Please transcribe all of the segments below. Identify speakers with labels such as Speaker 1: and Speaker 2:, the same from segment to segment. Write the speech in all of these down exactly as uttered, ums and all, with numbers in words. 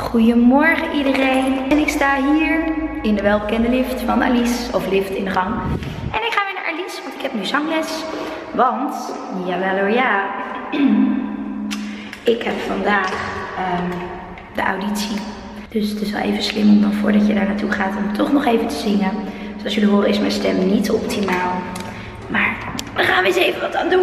Speaker 1: Goedemorgen iedereen. En ik sta hier in de welbekende lift van Alice. Of lift in de gang. En ik ga weer naar Alice, want ik heb nu zangles. Want, jawel hoor ja. Ik heb vandaag um, de auditie. Dus het is wel even slim om dan voordat je daar naartoe gaat om toch nog even te zingen. Zoals jullie horen is mijn stem niet optimaal. Maar we gaan eens even wat aan doen.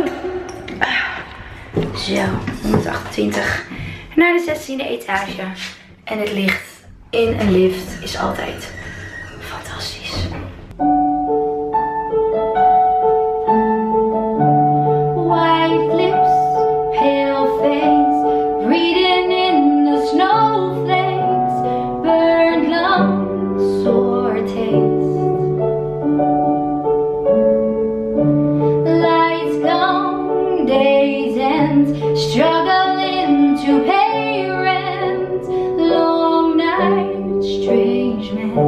Speaker 1: Zo, honderdachtentwintig naar de zestiende etage. En het licht in een lift is altijd fantastisch. White lips, pale face, breathing in the snowflakes, burned lungs, sore taste. Lights come, days end, struggling to pay rent, long nights, strange men.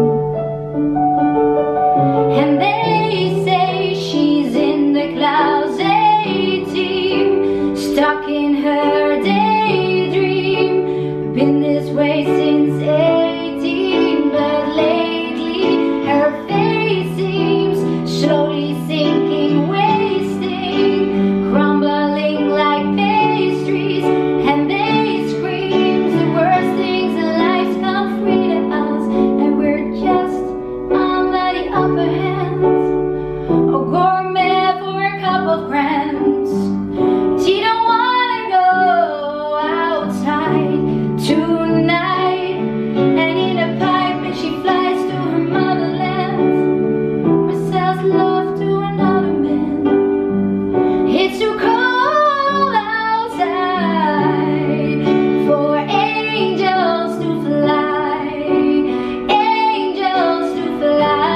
Speaker 1: And they say she's in the clouds, eighteen, stuck in her daydream. Been this way since eighteen, but lately her face seems slowly sinking, wasting, crumbling like pastries. And they scream the worst things in life's come free to us, and we're just under the upper hand. A gourmet for a cup of grams. She don't wanna go outside tonight, and in a pipe, and she flies to her motherland, or sells love to another man. It's too cold outside for angels to fly, angels to fly.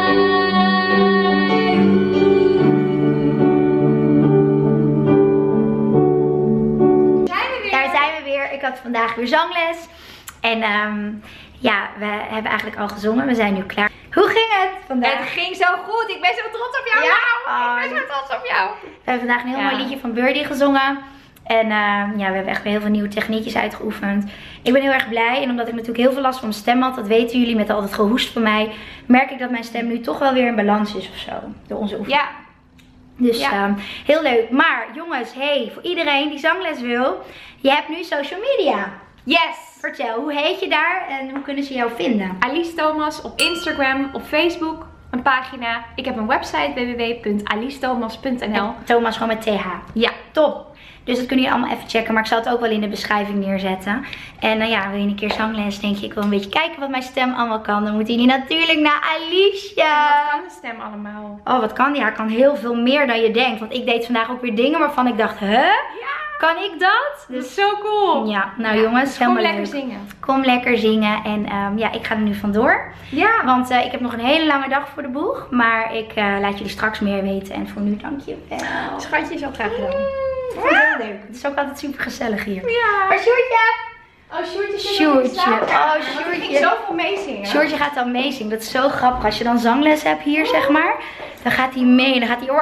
Speaker 1: Daar zijn we weer. Ik had vandaag weer zangles. En um, ja, we hebben eigenlijk al gezongen. We zijn nu klaar. Hoe ging het vandaag?
Speaker 2: Het ging zo goed. Ik ben zo trots op jou.
Speaker 1: Ja?
Speaker 2: Nou. Ik ben zo trots op jou.
Speaker 1: We hebben vandaag een heel
Speaker 2: Ja.
Speaker 1: mooi liedje van Birdie gezongen. En uh, ja, we hebben echt weer heel veel nieuwe techniekjes uitgeoefend. Ik ben heel erg blij. En omdat ik natuurlijk heel veel last van mijn stem had, dat weten jullie met al het gehoest van mij, merk ik dat mijn stem nu toch wel weer in balans is of zo. Door onze oefening.
Speaker 2: Ja.
Speaker 1: Dus
Speaker 2: Ja.
Speaker 1: um, heel leuk. Maar jongens, hey, voor iedereen die zangles wil, je hebt nu social media.
Speaker 2: Yes.
Speaker 1: Vertel, hoe heet je daar en hoe kunnen ze jou vinden?
Speaker 2: Alice Thomas op Instagram, op Facebook, een pagina. Ik heb een website w w w punt alice thomas punt n l.
Speaker 1: Thomas gewoon met T H.
Speaker 2: Ja.
Speaker 1: Top. Dus dat kunnen jullie allemaal even checken. Maar ik zal het ook wel in de beschrijving neerzetten. En nou ja, wil je een keer zangles, denk je, ik wil een beetje kijken wat mijn stem allemaal kan. Dan moeten jullie natuurlijk naar Alicia.
Speaker 2: Wat kan de stem allemaal?
Speaker 1: Oh, wat kan die? Ja, kan heel veel meer dan je denkt. Want ik deed vandaag ook weer dingen waarvan ik dacht, huh?
Speaker 2: Ja.
Speaker 1: Kan ik dat?
Speaker 2: Dat is zo cool.
Speaker 1: Ja, nou
Speaker 2: Ja,
Speaker 1: jongens,
Speaker 2: dus kom
Speaker 1: helemaal
Speaker 2: lekker
Speaker 1: leuk.
Speaker 2: zingen.
Speaker 1: Kom lekker zingen. En um, ja, ik ga er nu vandoor.
Speaker 2: Ja.
Speaker 1: Want uh, ik heb nog een hele lange dag voor de boeg. Maar ik uh, laat jullie straks meer weten. En voor nu dank je wel.
Speaker 2: Schatje is al graag gedaan.
Speaker 1: Mm, heel leuk. Het is ook altijd super gezellig hier.
Speaker 2: Ja.
Speaker 1: Maar Sjoerdje?
Speaker 2: Oh, Sjoerdje zit
Speaker 1: Sjoerdje.
Speaker 2: nog in de slaapkamer,
Speaker 1: Oh,
Speaker 2: want
Speaker 1: Sjoerdje.
Speaker 2: Ik ging zoveel meezingen.
Speaker 1: Sjoerdje gaat dan meezingen. Dat is zo grappig. Als je dan zangles hebt hier, zeg maar. Dan gaat hij mee. Dan gaat hij...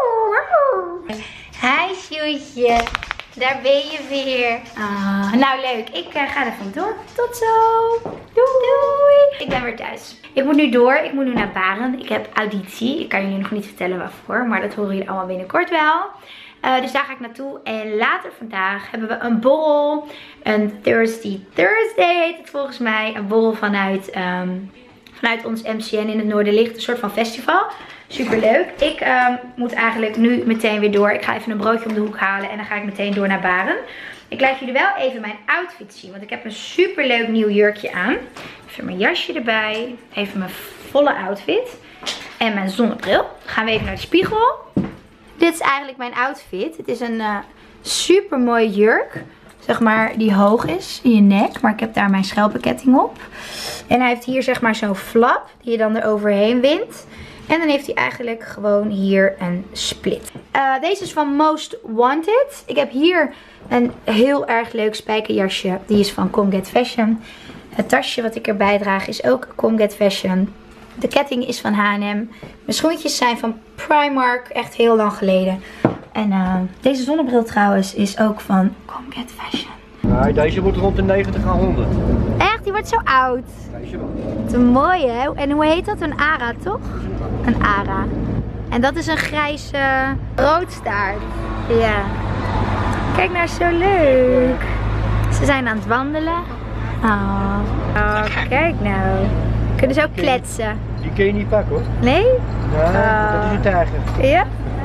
Speaker 1: Hi Sjoerdje. Daar ben je weer. Ah, nou leuk. Ik uh, ga er vandoor. Tot zo. Doei. Doei. Ik ben weer thuis. Ik moet nu door. Ik moet nu naar Baren. Ik heb auditie. Ik kan jullie nog niet vertellen waarvoor. Maar dat horen jullie allemaal binnenkort wel. Uh, dus daar ga ik naartoe. En later vandaag hebben we een borrel. Een Thirsty Thursday heet het volgens mij. Een borrel vanuit, um, vanuit ons M C N in het Noorderlicht. Een soort van festival. Super leuk. Ik um, moet eigenlijk nu meteen weer door. Ik ga even een broodje om de hoek halen. En dan ga ik meteen door naar Baren. Ik laat jullie wel even mijn outfit zien. Want ik heb een super leuk nieuw jurkje aan. Even mijn jasje erbij. Even mijn volle outfit. En mijn zonnebril. Dan gaan we even naar de spiegel. Dit is eigenlijk mijn outfit. Het is een uh, super mooie jurk. Zeg maar die hoog is in je nek. Maar ik heb daar mijn schelpenketting op. En hij heeft hier zeg maar zo'n flap. Die je dan er overheen wint. En dan heeft hij eigenlijk gewoon hier een split. Uh, deze is van Most Wanted. Ik heb hier een heel erg leuk spijkerjasje. Die is van Come Get Fashion. Het tasje wat ik erbij draag is ook Come Get Fashion. De ketting is van H en M. Mijn schoentjes zijn van Primark. Echt heel lang geleden. En uh, deze zonnebril trouwens is ook van Come Get Fashion.
Speaker 3: Nee, deze wordt rond de negentig à honderd.
Speaker 1: Echt? Die wordt zo oud?
Speaker 3: Deze wel.
Speaker 1: Wat een mooie, hè? En hoe heet dat? Een ara, toch? Een ara. En dat is een grijze roodstaart. Ja. Kijk nou, zo leuk. Ze zijn aan het wandelen. Oh, oh kijk nou. Kunnen ze ook kletsen?
Speaker 3: Die kun je niet pakken, hoor.
Speaker 1: Nee?
Speaker 3: Nee,
Speaker 1: Oh.
Speaker 3: dat is een tijger.
Speaker 1: Ja?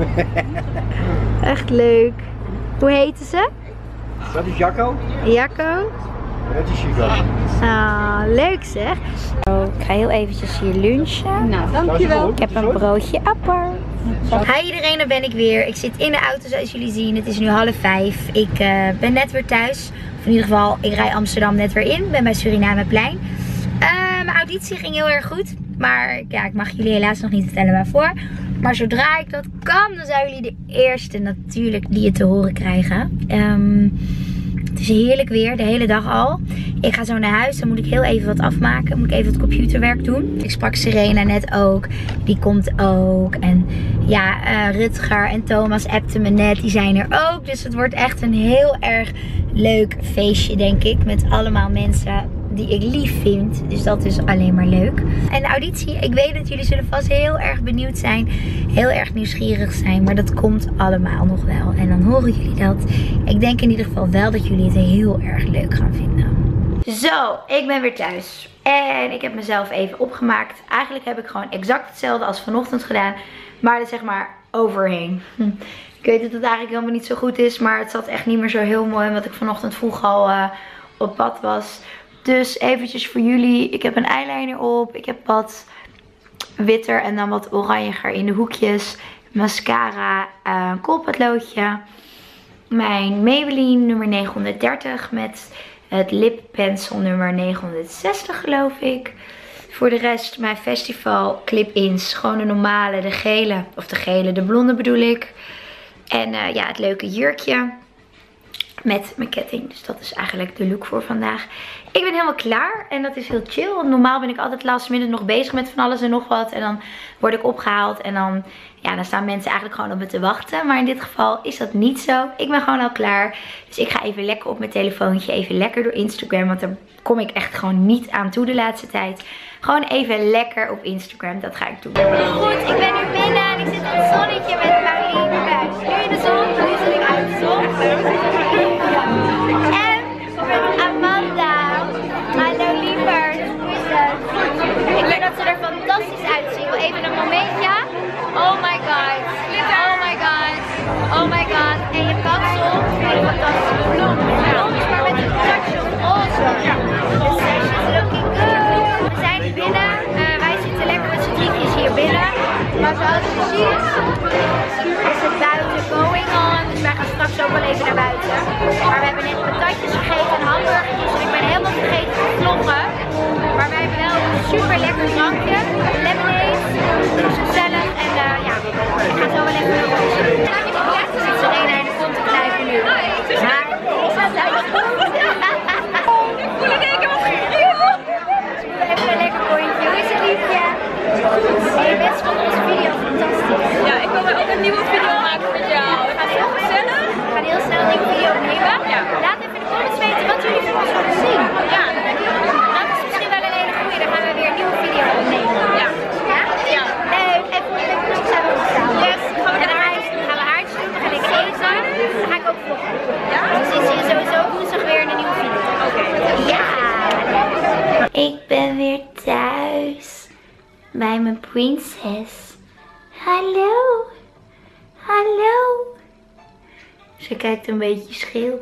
Speaker 1: Echt leuk. Hoe heten ze?
Speaker 3: Dat is Jacco.
Speaker 1: Jacco.
Speaker 3: Dat is Chico.
Speaker 1: Ah, leuk zeg. Oh, ik ga heel eventjes hier lunchen.
Speaker 2: Nou,
Speaker 3: dankjewel.
Speaker 1: Ik heb een broodje appel. Hi iedereen, daar ben ik weer. Ik zit in de auto zoals jullie zien. Het is nu half vijf. Ik uh, ben net weer thuis. Of in ieder geval, ik rij Amsterdam net weer in. Ik ben bij Surinameplein. Uh, mijn auditie ging heel erg goed. Maar ja, ik mag jullie helaas nog niet vertellen waarvoor. Maar zodra ik dat kan, dan zijn jullie de eerste natuurlijk die het te horen krijgen. Um, het is heerlijk weer, de hele dag al. Ik ga zo naar huis, dan moet ik heel even wat afmaken. Dan moet ik even wat computerwerk doen. Ik sprak Serena net ook, die komt ook. En ja, uh, Rutger en Thomas appten me net, die zijn er ook. Dus het wordt echt een heel erg leuk feestje, denk ik. Met allemaal mensen die ik lief vind. Dus dat is alleen maar leuk. En de auditie, ik weet dat jullie zullen vast heel erg benieuwd zijn. Heel erg nieuwsgierig zijn. Maar dat komt allemaal nog wel. En dan horen jullie dat. Ik denk in ieder geval wel dat jullie het heel erg leuk gaan vinden. Zo, ik ben weer thuis. En ik heb mezelf even opgemaakt. Eigenlijk heb ik gewoon exact hetzelfde als vanochtend gedaan. Maar er zeg maar overheen. Hm. Ik weet dat het eigenlijk helemaal niet zo goed is. Maar het zat echt niet meer zo heel mooi. Omdat ik vanochtend vroeg al uh, op pad was. Dus eventjes voor jullie. Ik heb een eyeliner op. Ik heb wat witter en dan wat oranjiger in de hoekjes. Mascara, uh, een koolpotloodje. Mijn Maybelline nummer negenhonderddertig met het lippencil nummer negenhonderdzestig geloof ik. Voor de rest mijn festival clip-ins. Gewoon de normale, de gele. Of de gele, de blonde bedoel ik. En uh, ja, het leuke jurkje. Met mijn ketting. Dus dat is eigenlijk de look voor vandaag. Ik ben helemaal klaar. En dat is heel chill. Want normaal ben ik altijd last minute nog bezig met van alles en nog wat. En dan word ik opgehaald. En dan, ja, dan staan mensen eigenlijk gewoon op me te wachten. Maar in dit geval is dat niet zo. Ik ben gewoon al klaar. Dus ik ga even lekker op mijn telefoontje. Even lekker door Instagram. Want daar kom ik echt gewoon niet aan toe de laatste tijd. Gewoon even lekker op Instagram. Dat ga ik doen. Goed, ik ben nu binnen. En ik zit in het zonnetje met Pauline thuis. Nu in de zon. Nu zit ik uit de zon. En met Amanda. Hallo lieverd. Hoe is het? Ik vind dat ze er fantastisch uitzien. Ik wil even een momentje. Oh my god. Oh my god. Oh my god. En je kapsel vind ik fantastisch. Blond, maar met een touch of roze. The session is looking good. We zijn binnen. Uh, wij zitten lekker met z'n drietjes hier binnen. Maar zoals je ziet is het buiten going on. Dus wij gaan straks ook wel even naar buiten. Maar we hebben net patatjes gegeten en hamburgertjes. En ik ben helemaal vergeten te vloggen. Maar wij hebben wel een super lekker drankje. Lemonade. Dus gezellig. En uh, ja, ik ga zo wel even een rondje. Er zit Serena in de kont te knijpen nu. Maar ik zat daar wel goed. Ik voel het één keer wat gegeven. Even een lekker kontje. Hoe is het liefje? Hey, best van onze video fantastisch.
Speaker 2: Ja, ik wil ook een nieuwe video maken met jou. Het gaat heel gezellig.
Speaker 1: We gaan heel snel een nieuwe video opnemen.
Speaker 2: Ja.
Speaker 1: Laat even in de comments weten wat jullie van ons willen zien.
Speaker 2: Ja.
Speaker 1: Dat is misschien wel een hele goeie. Dan gaan we weer een nieuwe video opnemen.
Speaker 2: Ja.
Speaker 1: Ja?
Speaker 2: Ja.
Speaker 1: Leuk. Even lekker rustig zijn we samen.
Speaker 2: Yes. Gaan we
Speaker 1: En dan
Speaker 2: naar
Speaker 1: ga
Speaker 2: huis.
Speaker 1: ik- gaan we haartjes doen. Dan ga ik eten. Dan ga ik ook vloggen.
Speaker 2: Ja?
Speaker 1: Dus dan zie je sowieso woensdag weer in een nieuwe video.
Speaker 2: Oké.
Speaker 1: Ja. Ik ben weer thuis. Bij mijn prinses. Hallo. Hallo. Ze kijkt een beetje scheel.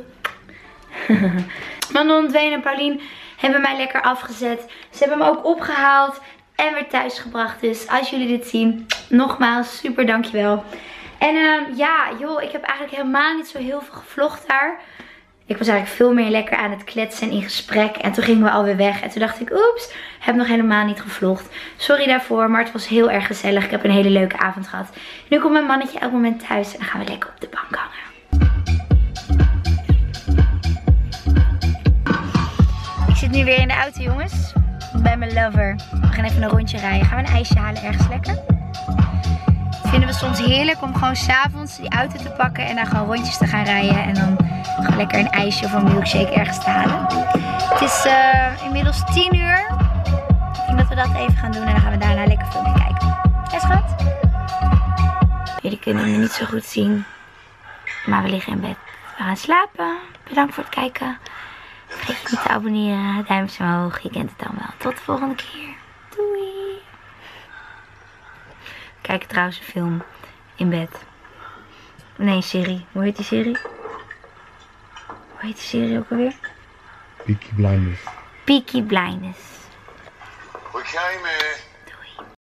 Speaker 1: Manon, Dwayne en Pauline hebben mij lekker afgezet. Ze hebben me ook opgehaald en weer thuis gebracht. Dus als jullie dit zien, nogmaals super dankjewel. En uh, ja, joh, ik heb eigenlijk helemaal niet zo heel veel gevlogd daar. Ik was eigenlijk veel meer lekker aan het kletsen en in gesprek. En toen gingen we alweer weg. En toen dacht ik, oeps, heb nog helemaal niet gevlogd. Sorry daarvoor, maar het was heel erg gezellig. Ik heb een hele leuke avond gehad. Nu komt mijn mannetje elk moment thuis. En dan gaan we lekker op de bank hangen. Ik zit nu weer in de auto, jongens. Bij mijn lover. We gaan even een rondje rijden. Gaan we een ijsje halen ergens lekker? Het vinden we soms heerlijk om gewoon 's avonds die auto te pakken en dan gewoon rondjes te gaan rijden. En dan gewoon lekker een ijsje of een milkshake ergens te halen. Het is uh, inmiddels tien uur. Ik denk dat we dat even gaan doen en dan gaan we daarna lekker filmpje kijken. Ja, schat? Jullie kunnen me niet zo goed zien. Maar we liggen in bed. We gaan slapen. Bedankt voor het kijken. Vergeet je niet te abonneren. Duimpje omhoog. Je kent het allemaal. Tot de volgende keer. Doei. We kijken trouwens een film in bed. Nee, een serie. Hoe heet die serie? Hoe heet die serie ook alweer?
Speaker 3: Peaky Blinders.
Speaker 1: Peaky Blinders.
Speaker 4: We came here